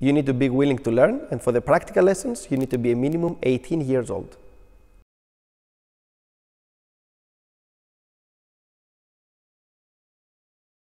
you need to be willing to learn, and for the practical lessons, you need to be a minimum 18 years old.